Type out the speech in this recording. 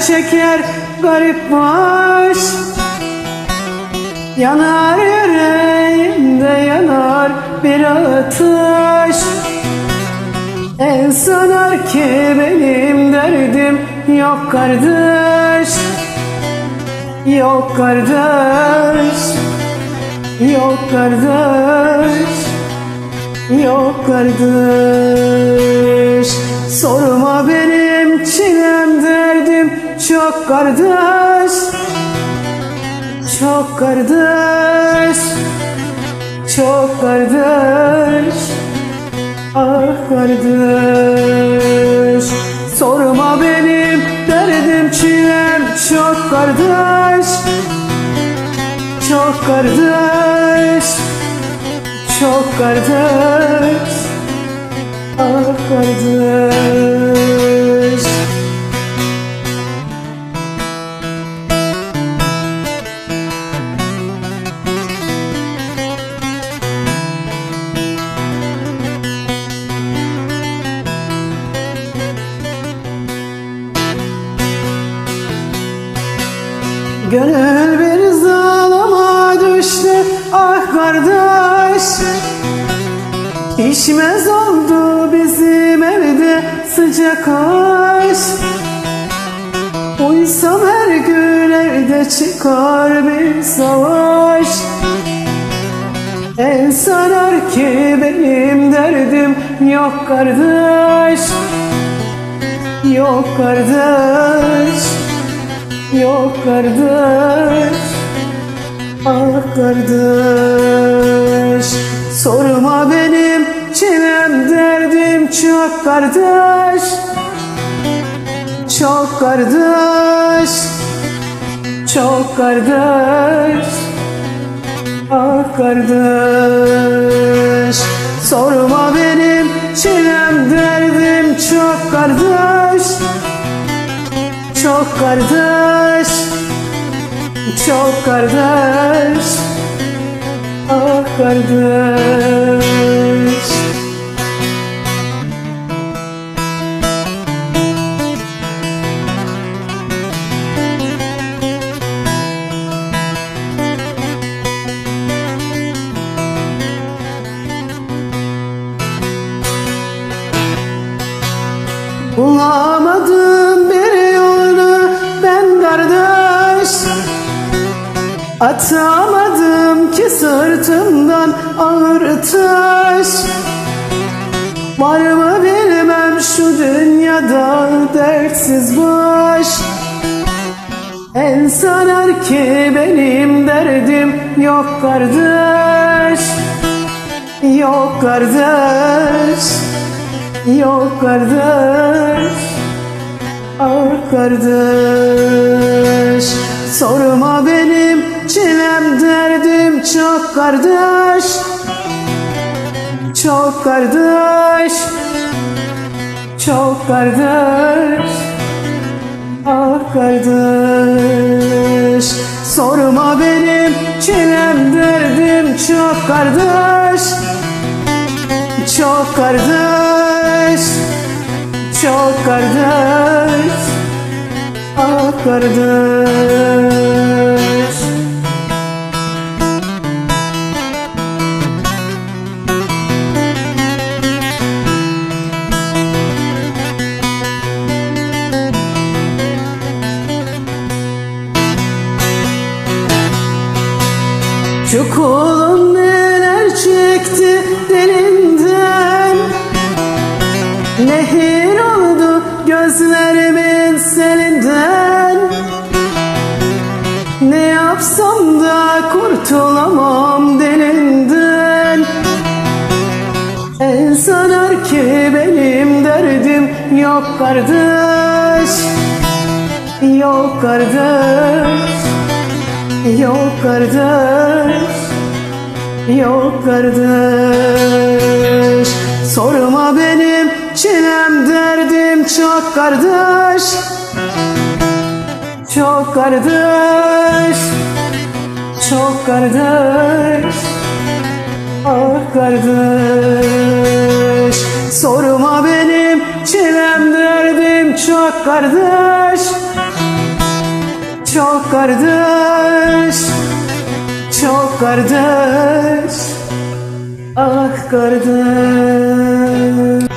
çeker garip baş. Yanar yüreğimde yanar bir ateş. El sanar ki benim derdim yok kardeş. Yok kardeş, yok kardeş, yok kardeş. Sorma benim çilem derdim çok kardeş. Çok kardeş, çok kardeş, ah kardeş. Sorma benim derdim çilem çok kardeş. Çok kardeş, çok kardeş, ah kardeş. Gönül bir zalıma düştü ah kardeş. Pişmez oldu bizim evde sıcak aşk. Uysam her gün evde çıkar bir savaş. El sanar ki benim derdim yok kardeş. Yok kardeş, yok kardeş, ah kardeş. Sorma benim çilem derdim çok kardeş. Çok kardeş, çok kardeş, ah kardeş. Sorma benim çilem derdim çok kardeş. Çok kardeş, çok kardeş, ah kardeş. Bulamadım bir yolunu ben kardeş. Atamadım ki sırtımdan ağır taş. Var mı bilmem şu dünyada dertsiz baş. El sanar ki benim derdim yok kardeş. Yok kardeş, yok kardeş, ah kardeş. Sorma benim çilem derdim çok kardeş. Çok kardeş, çok kardeş, ah kardeş. Sorma benim çilem derdim çok kardeş. Çok kardeş, çok kardeş, ah kardeş. Şu kulum neler çekti dilinden. Nehir oldu gözlerimin selinden. Ne yapsam da kurtulamam dilinden. El sanar ki benim derdim yok kardeş. Yok kardeş, yok kardeş, yok kardeş. Sorma benim çilem derdim çok kardeş. Çok kardeş, çok kardeş, ah kardeş. Sorma benim çilem derdim çok kardeş. Çok kardeş, çok kardeş, ah kardeş.